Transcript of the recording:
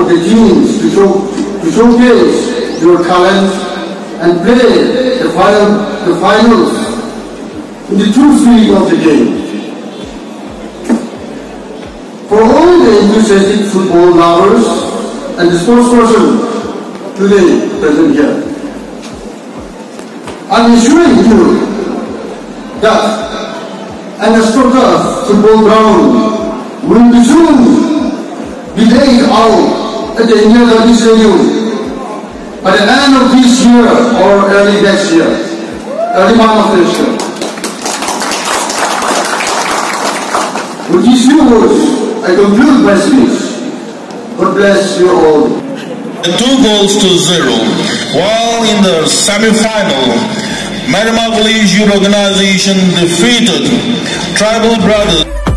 the teams to showcase your talent and play the finals in the true spirit of the game. For all the enthusiastic football lovers and the sportsperson today present here, I'm assuring you that NSF football ground will be soon be laid out at the India Derby Stadium by the end of this year or early next year, early month of next year. With these few words, I conclude my speech. God bless you all. 2 goals to 0, while in the semi-final, Marymount Youth Organization defeated Tribal Brothers.